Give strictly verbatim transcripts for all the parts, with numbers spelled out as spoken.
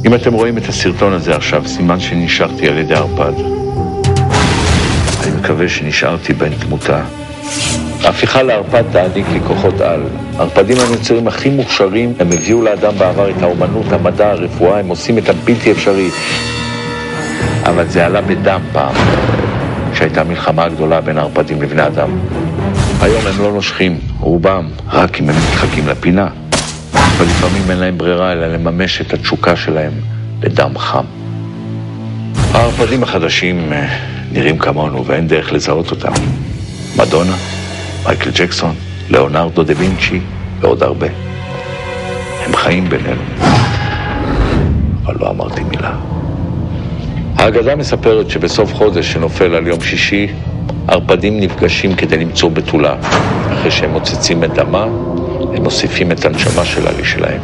אם אתם רואים את הסרטון הזה עכשיו, סימן שנשארתי על ידי ערפד. אני מקווה שנשארתי בין תמותה. ההפיכה לערפד תעניק לי כוחות על. הערפדים הנוצרים הכי מוכשרים, הם הביאו לאדם בעבר את האומנות, המדע, הרפואה, הם עושים את הבלתי אפשרי. אבל זה עלה בדם פעם, שהייתה מלחמה הגדולה בין הערפדים לבני אדם. היום הם לא נושכים, רובם, רק אם הם מתחקים לפינה. ולפעמים אין להם ברירה אלא לממש את התשוקה שלהם לדם חם. הערפדים החדשים נראים כמונו ואין דרך לזהות אותם. מדונה, מייקל ג'קסון, ליאונרדו דה וינצ'י ועוד הרבה. הם חיים בינינו, אבל לא אמרתי מילה. האגדה מספרת שבסוף חודש שנופל על יום שישי, ערפדים נפגשים כדי למצוא בתולה. אחרי שהם מוצצים את דמה, הם מוסיפים את הנשמה שלה לשלהם.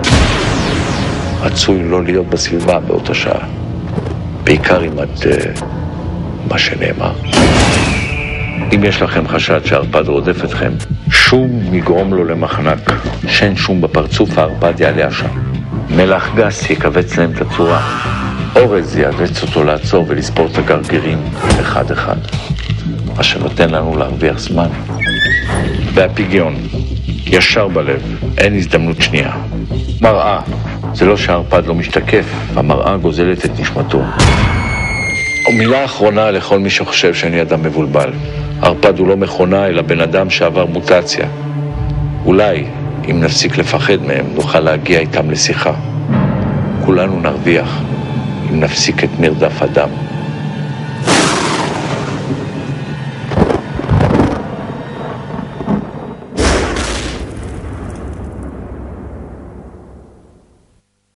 רצוי לא להיות בסביבה באותה שעה, בעיקר אם את uh, מה שנאמר. אם יש לכם חשד שהערפד רודף אתכם, שום יגרום לו למחנק. שאין שום בפרצוף, הערפד יעלה שם. מלח גס יקבץ להם את הצורה. אורז יאלץ אותו לעצור ולספור את הגרגירים אחד אחד. מה שנותן לנו להרוויח זמן. והפיגיון, ישר בלב, אין הזדמנות שנייה. מראה, זה לא שהערפד לא משתקף, המראה גוזלת את נשמתו. ומילה אחרונה לכל מי שחושב שאני אדם מבולבל. הערפד הוא לא מכונה, אלא בן אדם שעבר מוטציה. אולי, אם נפסיק לפחד מהם, נוכל להגיע איתם לשיחה. כולנו נרוויח, אם נפסיק את מרדף הדם.